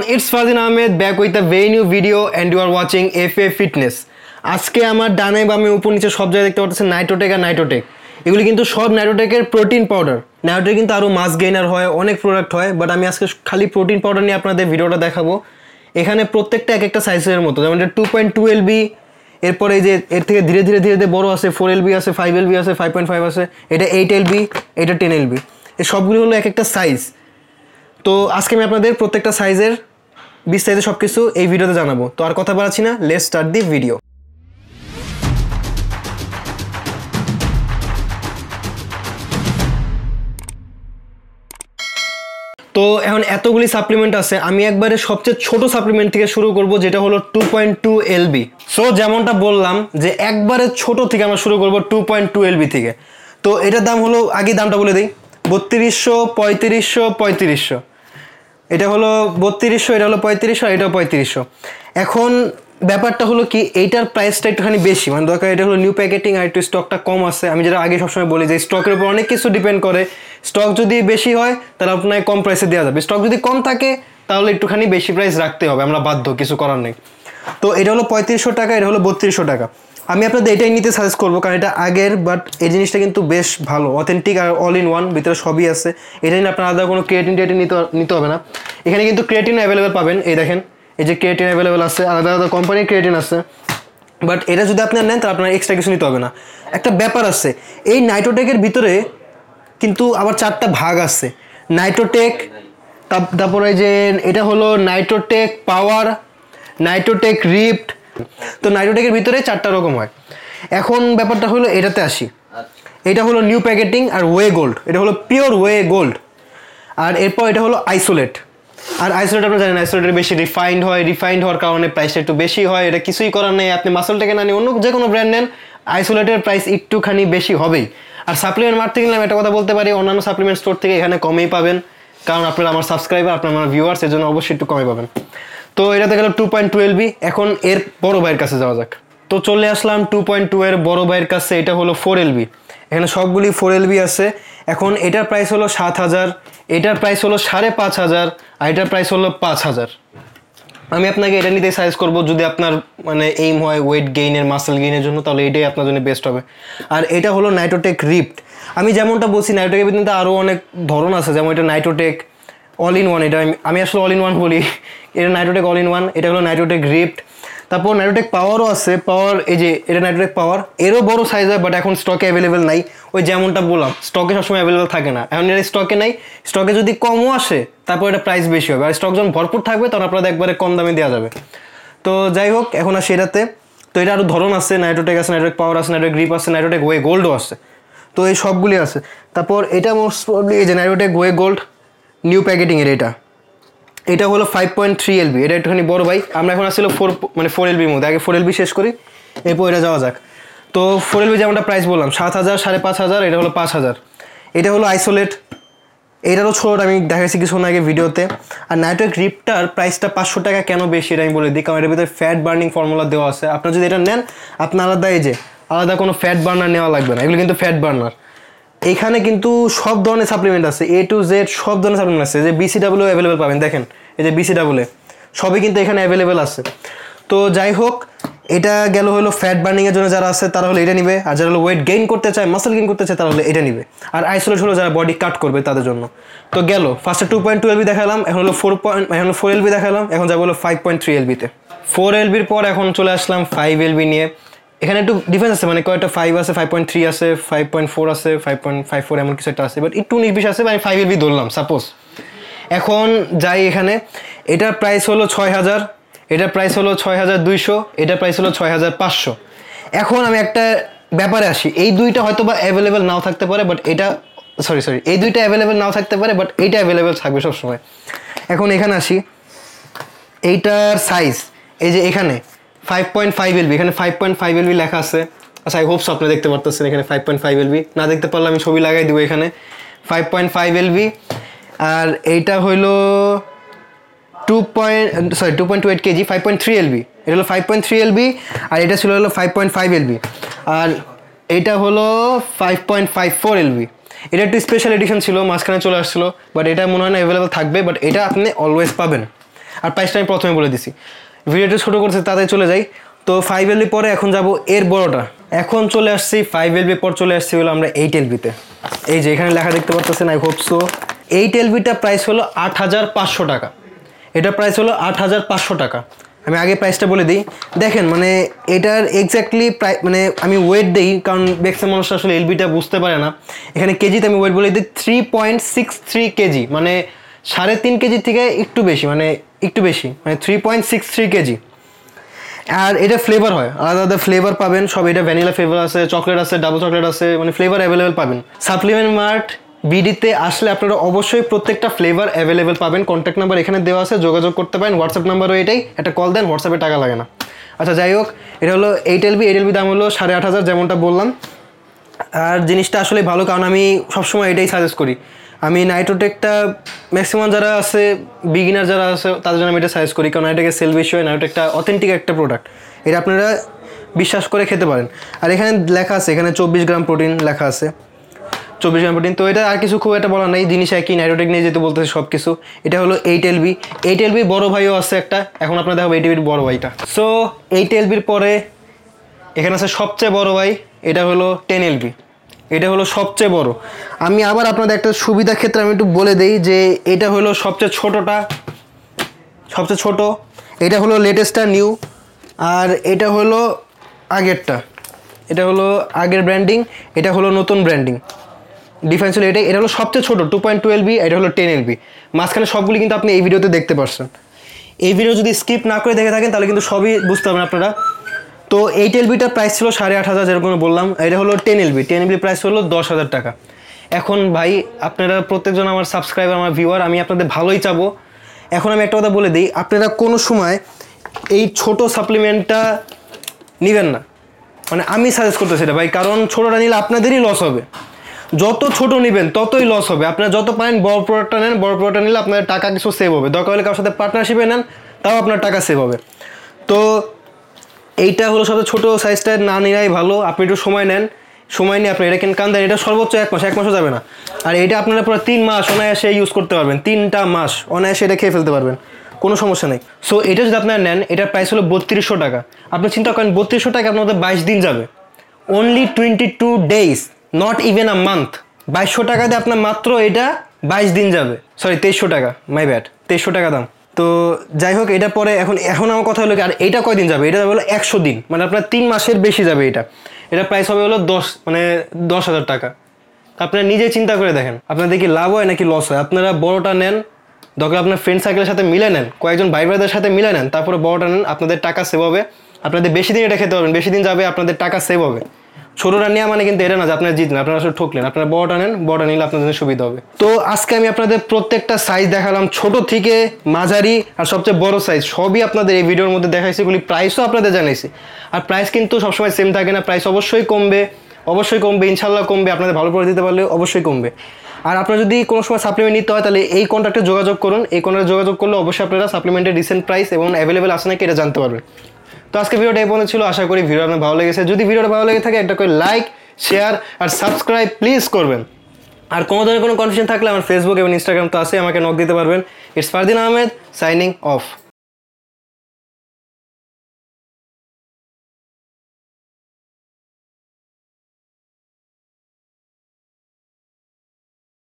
it's Fazin Ahmed back with a very new video and you are watching FA Fitness. আজকে আমার ডানে বামে উপর নিচে সব জায়গায় দেখতে পাচ্ছেন নাইট্রোটেক আর নাইট্রোটেক। এগুলি কিন্তু সব নাইট্রোটেকের প্রোটিন পাউডার। নাইট্রোটেক কিন্তু আরও মাস গেইনার হয়, অনেক প্রোডাক্ট হয়, বাট আমি আজকে খালি প্রোটিন পাউডার নিয়ে আপনাদের ভিডিওটা দেখাবো। এখানে প্রত্যেকটা এক একটা সাইজের মতো, যেমন এটা 2.2 LB, এরপরে এই যে এর থেকে ধীরে ধীরে বড় আছে 4 LB আছে, 5 LB আছে, 5.5 আছে, এটা 8 LB, এটা 10 LB। এই সবগুলো হলো এক একটা সাইজ। তো আজকে আমি আপনাদের প্রত্যেকটা সাইজের বিস্তারিত সব কিছু এই ভিডিওতে জানাবো। তো আর কথা বাড়াচ্ছি না, লেটস স্টার্ট দি ভিডিও। তো এখন এতগুলি সাপ্লিমেন্ট আছে, আমি একবারে সবচেয়ে ছোট সাপ্লিমেন্ট থেকে শুরু করব, যেটা হলো 2.2 LB। সো যেমনটা বললাম যে একবারে ছোট থেকে আমরা শুরু করব 2.2 LB থেকে। তো এটার দাম হলো, আগে দামটা বলে দিই, 3200, 3500, 3500। এটা হলো 3200, এটা হলো 3500, এটাও 3500। এখন ব্যাপারটা হলো কি, এইটার প্রাইসটা একটুখানি বেশি, মানে দরকার এটা হলো নিউ প্যাকেটিং আর একটু স্টকটা কম আছে। আমি যেটা আগে সবসময় বলি যে স্টকের উপর অনেক কিছু ডিপেন্ড করে। স্টক যদি বেশি হয় তাহলে আপনাকে কম প্রাইসে দেওয়া যাবে, স্টক যদি কম থাকে তাহলে একটুখানি বেশি প্রাইস রাখতে হবে, আমরা বাধ্য, কিছু করার নেই। তো এটা হলো 3500 টাকা, এটা হলো 3200 টাকা। আমি আপনাদের এটাই নিতে সাজেস্ট করবো, কারণ এটা আগের, বাট এই জিনিসটা কিন্তু বেশ ভালো, অথেন্টিক আর অল ইন ওয়ান, ভিতরে সবই আছে। এটা নিয়ে আপনার আলাদা কোনো ক্রিয়েটিন নিতে হবে না। এখানে কিন্তু ক্রিয়েটিন অ্যাভেলেবেল পাবেন, এই দেখেন, এই যে ক্রিয়েটিন অ্যাভেলেবেল আছে, আলাদা আলাদা কোম্পানির ক্রিয়েটিন আছে। বাট এটা যদি আপনার নেন তাহলে আপনার এক্সট্রা কিছু নিতে হবে না। একটা ব্যাপার আছে, এই নাইট্রোটেকের ভিতরে কিন্তু আবার 4টা ভাগ আছে। নাইট্রোটেক, তারপরে যে এটা হলো নাইট্রোটেক পাওয়ার, নাইট্রোটেক রিপ্ট। তো নাইট্রোটেকের ভিতরে 4টা রকম হয়। এখন ব্যাপারটা হলো এটাতে আসি, এটা হলো নিউ প্যাকেটিং আর ওয়ে গোল্ড, এটা হলো পিওর ওয়ে গোল্ড। আর এরপর এটা হলো আইসোলেট। আর আইসোলেট আপনারা জানেন, আইসোলেটের বেশি রিফাইন্ড হয়, রিফাইন্ড হওয়ার কারণে প্রাইসটা একটু বেশি হয়। এটা কিছুই করার নেই, আপনি মাসলটেকে না নিয়ে অন্য যে কোনো ব্র্যান্ড নেন, আইসোলেটের প্রাইস একটুখানি বেশি হবেই। আর সাপ্লিমেন্ট মার্ট থেকে নিলাম, একটা কথা বলতে পারি, অন্যান্য সাপ্লিমেন্ট স্টোর থেকে এখানে কমেই পাবেন, কারণ আপনারা আমার সাবস্ক্রাইবার, আপনার আমার ভিউয়ার্স, এর জন্য অবশ্যই একটু কমে পাবেন। তো এটাতে গেল 2.2 LB। এখন এর বড় ভাইয়ের কাছে যাওয়া যাক। তো চলে আসলাম 2.2 এর বড় ভাইয়ের কাছে, এটা হলো 4 LB। এখানে সবগুলি 4 LB আছে। এখন এটার প্রাইস হলো 7000, এটার প্রাইস হলো 5500, আর এটার প্রাইস হলো 5000। আমি আপনাকে এটা নিতে সাজেস্ট করবো, যদি আপনার মানে এইম হয় ওয়েট গেইনের, মাসেল গেইনের জন্য, তাহলে এটাই আপনার জন্য বেস্ট হবে। আর এটা হলো নাইট্রোটেক রিপ্ট। আমি যেমনটা বলছি, নাইট্রোটেকের ভিতরে আরও অনেক ধরন আছে, যেমন এটা নাইট্রোটেক অল ইন ওয়ান, এটা আমি আসলে অল ইন ওয়ান বলি, এটা নাইট্রোটেক অল ইন ওয়ান। এটা হলো নাইট্রোটেক রিপ্ট। তারপর নাইট্রোটেক পাওয়ারও আছে, পাওয়ার, এই যে এটা নাইট্রোটেক পাওয়ার, এরও বড় সাইজ হয়, বাট এখন স্টকে অ্যাভেলেবেল নাই। ওই যেমনটা বললাম, স্টকে সবসময় অ্যাভেলেবেল থাকে না, এখন এটা স্টকে নাই। স্টকে যদি কমও আসে তারপর এটা প্রাইস বেশি হবে, আর স্টক যখন ভরপুর থাকবে তখন আপনাদের একবারে কম দামে দেওয়া যাবে। তো যাই হোক, এখন আসে এটাতে। তো এটা আরও ধরন আছে, নাইট্রোটেক আছে, নাইট্রোটেক পাওয়ার আছে, নাইট্রোটেক গ্রিপ আছে, নাইট্রোটেক ওয়ে গোল্ডও আছে। তো এই সবগুলি আছে। তারপর এটা মোস্ট প্রবলি এই যে নাইট্রোটেক ওয়ে গোল্ড নিউ প্যাকেটিংয়ের, এটা হলো 5.3 LB। এটা একটুখানি বড় ভাই। আমরা এখন আসলে 4 LBর মধ্যে, আগে 4 LB শেষ করি, এরপর এটা যাওয়া যাক। তো 4 LB যেমনটা প্রাইস বললাম, 7000, 5500, এটা হলো 5000। এটা হলো আইসোলেট, এটারও ছোট আমি দেখাচ্ছি কিছুক্ষণ আগে ভিডিওতে। আর নাইট্রোটেক রিপ্টার প্রাইসটা 500 টাকা কেন বেশি এটা আমি বলে দিই, কারণ এটার ভিতরে ফ্যাট বার্নিং ফর্মুলা দেওয়া আছে। আপনার যদি এটা নেন, আপনার আলাদা এই যে আলাদা কোনো ফ্যাট বার্নার নেওয়া লাগবে না, এগুলো কিন্তু ফ্যাট বার্নার। এখানে কিন্তু সব ধরনের সাপ্লিমেন্ট আছে, A to Z সব ধরনের সাপ্লিমেন্ট আছে। যে BCW অ্যাভেলেবেল পাবেন, দেখেন এই যে BCW সবই কিন্তু এখানে অ্যাভেলেবেল আছে। তো যাই হোক, এটা গেল হলো ফ্যাট বার্নিংয়ের জন্য যারা আছে তারা হলো এটা নিবে, আর যারা হলো ওয়েট গেইন করতে চায়, মাসেল গেইন করতে চায়, তারা হলো এটা নিবে। আর আইসোলেট হলো যারা বডি কাট করবে তাদের জন্য। তো গেল ফার্স্টে 2.2 LB দেখালাম, এখন হলো 4 LB দেখালাম, এখন যাবো হলো 5.3 LBতে। 4 LBর পর এখন চলে আসলাম 5 LB নিয়ে। এখানে একটু ডিফারেন্স আছে, মানে কয়েকটা 5 আছে, 5.3 আছে, 5.4 আছে, 5.54 এমন কিছু একটা আছে, বাট একটু 19-20 আছে, মানে 5 LB ধরলাম সাপোজ। এখন যাই এখানে, এটার প্রাইস হলো 6000, এটার প্রাইস হলো 6200, এটার প্রাইস হলো 6500। এখন আমি একটা ব্যাপারে আসি, এই দুইটা হয়তো বা অ্যাভেলেবেল নাও থাকতে পারে, বাট এটা সরি এই দুইটা অ্যাভেলেবেল নাও থাকতে পারে, বাট এইটা অ্যাভেলেবেল থাকবে সবসময়। এখন এখানে আসি, এইটার সাইজ এই যে এখানে 5.5 LB, এখানে 5.5 LB লেখা আছে। আচ্ছা, আই হোপ সো আপনি দেখতে পারতেছেন, এখানে 5.5 LB, না দেখতে পারলে আমি ছবি লাগাই দিব। এখানে 5.5 LB। আর এইটা হইলো 2.28 kg, 5.3 LB। এটা হলো 5.3 LB, আর এটা ছিল হলো 5.5 LB। আর এটা হলো 5.54 LB। এটা একটু স্পেশাল এডিশন ছিল, মাঝখানে চলে আসছিলো, বাট এটা মনে হয় না অ্যাভেলেবেল থাকবে, বাট এটা আপনি অলওয়েজ পাবেন। আর প্রাইসটা আমি প্রথমে বলে দিছি। ভিডিওটা ছোটো করছে তাদের চলে যাই। তো 5 এলবি পরে এখন যাব এর বড়টা। এখন চলে আসছি 5 এলবি পর চলে আসছি হলো আমরা 8 এলবিতে। এই যে এখানে লেখা দেখতে পাচ্ছেন, আই হোপ সো। 8 এলবিটা প্রাইস হলো 8500 টাকা। এটা প্রাইস হলো 8500 টাকা। আমি আগে প্রাইসটা বলে দিই। দেখেন মানে এটার এক্স্যাক্টলি প্রাইস মানে আমি ওয়েট দিই, কারণ ম্যাক্সিমাম মানুষ আসলে এলবিটা বুঝতে পারে না। এখানে কেজিতে আমি ওয়েট বলে দিই 3.63 কেজি, মানে 3.5 কেজি থেকে একটু বেশি, মানে 3.63 কেজি। আর এটা ফ্লেভার হয়, আলাদা আলাদা ফ্লেভার পাবেন সব। এটা ভ্যানিলা ফ্লেভার আছে, চকলেট আছে, ডাবল চকলেট আছে, মানে ফ্লেভার অ্যাভেলেবেল পাবেন। সাপ্লিমেন্ট মার্ট বিডিতে আসলে আপনারা অবশ্যই প্রত্যেকটা ফ্লেভার অ্যাভেলেবেল পাবেন। কন্ট্যাক্ট নাম্বার এখানে দেওয়া আছে, যোগাযোগ করতে পারেন। হোয়াটসঅ্যাপ নাম্বারও এটাই, একটা কল দেন, হোয়াটসঅ্যাপে টাকা লাগে না। আচ্ছা যাই হোক, এটা হলো 8 এলবি দাম হলো 8500, যেমনটা বললাম। আর জিনিসটা আসলে ভালো, কারণ আমি সবসময় এটাই সাজেস্ট করি। আমি নাইট্রোটেকটা ম্যাক্সিমাম যারা আছে, বিগিনার যারা আছে, তাদের জন্য আমি এটা সাজেস্ট করি, কারণ নাইট্রোটেকের সেল বেশি হয়। নাইট্রোটেকটা অথেন্টিক একটা প্রোডাক্ট, এটা আপনারা বিশ্বাস করে খেতে পারেন। আর এখানে লেখা আছে, এখানে 24 গ্রাম প্রোটিন লেখা আছে, 24 গ্রাম প্রোটিন। তো এটা আর কিছু খুব একটা বলার নেই, জিনিস একই, নাইট্রোটেক নিয়ে যেতে বলতেছে সব কিছু। এটা হলো 8 এলবি বড় ভাইও আছে একটা, এখন আপনারা দেখাবো 8 এলবির বড় ভাইটা। সো 8 এলবির পরে এখানে আছে সবচেয়ে বড় ভাই, এটা হলো 10 এলবি। এটা হলো সবচেয়ে বড়। আমি আবার আপনাদের একটা সুবিধা ক্ষেত্রে আমি একটু বলে দিই যে এটা হলো সবচেয়ে ছোট, এটা হলো লেটেস্টটা নিউ, আর এটা হলো আগেরটা, এটা হলো আগের ব্র্যান্ডিং, এটা হলো নতুন ব্র্যান্ডিং। ডিফারেন্স হলো এটাই, এটা হলো সবচেয়ে ছোটো 2.2 এলবি, এটা হলো 10 এলবি। মাঝখানে সবগুলি কিন্তু আপনি এই ভিডিওতে দেখতে পাচ্ছেন। এই ভিডিও যদি স্কিপ না করে দেখে থাকেন তাহলে কিন্তু সবই বুঝতে পারবেন আপনারা। তো 8 এলবিটার প্রাইস ছিল 8500, যেরকম বললাম। এটা হলো 10 এলবি প্রাইস হলো 10,000 টাকা। এখন ভাই আপনারা প্রত্যেকজন আমার সাবস্ক্রাইবার, আমার ভিউয়ার, আমি আপনাদের ভালোই চাবো। এখন আমি একটা কথা বলে দিই, আপনারা কোনো সময় এই ছোট সাপ্লিমেন্টটা নেবেন না, মানে আমি সাজেস্ট করতেছি এটা ভাই, কারণ ছোটোটা নিলে আপনাদেরই লস হবে। যত ছোট নেবেন ততই লস হবে। আপনারা যত পারেন বড় প্রোডাক্টটা নেন, বড় প্রোডাক্টটা নিলে আপনার টাকা কিছু সেভ হবে। দরকার হলে কারোর সাথে পার্টনারশিপে নেন, তাও আপনার টাকা সেভ হবে। তো এইটা হলো সবচেয়ে ছোটো সাইজটা না নেওয়াই ভালো। আপনি একটু সময় নেন, সময় নিয়ে আপনি এটা কান দেন। এটা সর্বোচ্চ 1 মাস, 1 মাসও যাবে না। আর এটা আপনারা পুরো 3 মাস অনায়াসে ইউজ করতে পারবেন, 3টা মাস অনায়াসে এটা খেয়ে ফেলতে পারবেন, কোনো সমস্যা নেই। সো এটা যদি আপনারা নেন, এটার প্রাইস হলো 3200 টাকা। আপনি চিন্তা করেন 3200 টাকা আপনাদের 22 দিন যাবে, only 22 days, not even a month. 2200 টাকা দিয়ে আপনার মাত্র এটা 22 দিন যাবে। সরি 2300 টাকা, মাই ব্যাড, 2300 টাকা দাম। তো যাই হোক, এটা পরে এখন আমার কথা হলো কি, আর এটা কয়দিন যাবে? এটা হলো 100 দিন, মানে আপনার 3 মাসের বেশি যাবে। এটা প্রাইস হবে হলো 10,000 টাকা। আপনারা নিজে চিন্তা করে দেখেন আপনাদের কি লাভ হয় নাকি লস হয়। আপনারা বড়টা নেন, দরকার আপনার ফ্রেন্ড সার্কেলের সাথে মিলে নেন, কয়েকজন ভাই ব্রাদারের সাথে মিলে নেন, তারপরে বড়টা নেন, আপনাদের টাকা সেভ হবে। আপনাদের বেশি দিন এটা খেতে পারবেন, বেশি দিন যাবে, আপনাদের টাকা সেভ হবে। ছোটোটা নেওয়া মানে কিন্তু এটা না যে আপনারা জিতলেন, আপনারা আসলে ঠকলেন। আপনারা বড়টা নেন, বড়টা নিলে আপনাদের সুবিধা হবে। তো আজকে আমি আপনাদের প্রত্যেকটা সাইজ দেখালাম, ছোট থেকে মাঝারি আর সবচেয়ে বড় সাইজ সবই আপনাদের এই ভিডিওর মধ্যে দেখাইছি। এগুলি প্রাইসও আপনাদের জানাইছি। আর প্রাইস কিন্তু সবসময় সেম থাকে না, প্রাইস অবশ্যই কমবে, ইনশাল্লাহ কমবে। আপনাদের ভালো করে দিতে পারলে অবশ্যই কমবে। আর আপনারা যদি কোনো সময় সাপ্লিমেন্ট নিতে হয় তাহলে এই কন্ট্যাক্টে যোগাযোগ করুন। এই কন্ট্যাক্টে যোগাযোগ করলে অবশ্যই আপনারা সাপ্লিমেন্টের রিসেন্ট প্রাইস এবং অ্যাভেলেবেল আছে নাকি এটা জানতে পারবেন। তো আজকে ভিডিওটা এই পর্যন্ত ছিল। আশা করি ভিডিও আপনার ভালো লেগেছে। যদি ভিডিওটা ভালো লেগে থাকে একটা করে লাইক, শেয়ার আর সাবস্ক্রাইব প্লিজ করবেন। আর কোনো ধরনের কোনো কনফিউশন থাকলে আমার ফেসবুক এবং ইনস্টাগ্রাম তো আছে, আমাকে নক দিতে পারবেন। It's Fardin Ahmed signing of.